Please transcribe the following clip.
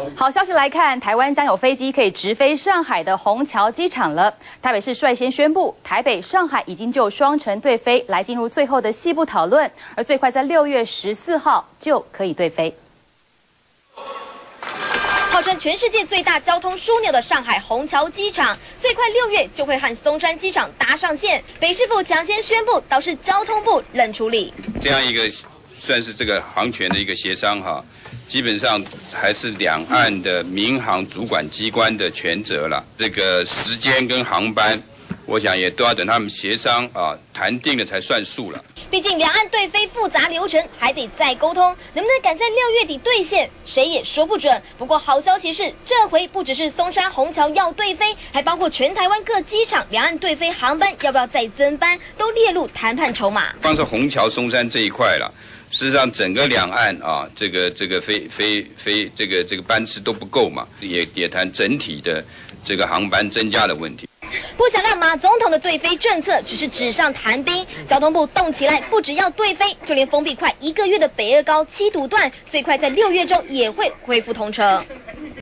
好消息来看，台湾将有飞机可以直飞上海的虹桥机场了。台北市率先宣布，台北、上海已经就双城对飞来进入最后的细部讨论，而最快在6月14号就可以对飞。 号称全世界最大交通枢纽的上海虹桥机场，最快6月就会和松山机场搭上线。北市府抢先宣布，倒是交通部冷处理。 这样一个算是这个航权的一个协商哈，基本上还是两岸的民航主管机关的权责了。这个时间跟航班，我想也都要等他们协商啊谈定了才算数了。 毕竟两岸对飞复杂流程还得再沟通，能不能赶在6月底兑现，谁也说不准。不过好消息是，这回不只是松山虹桥要对飞，还包括全台湾各机场两岸对飞航班要不要再增班，都列入谈判筹码。 光是虹桥、松山这一块了，事实上整个两岸啊，这个飞这个班次都不够嘛，也谈整体的这个航班增加的问题。 不想让马总统的对飞政策只是纸上谈兵，交通部动起来，不只要对飞，就连封闭快1个月的北二高7堵段，最快在6月中也会恢复通车。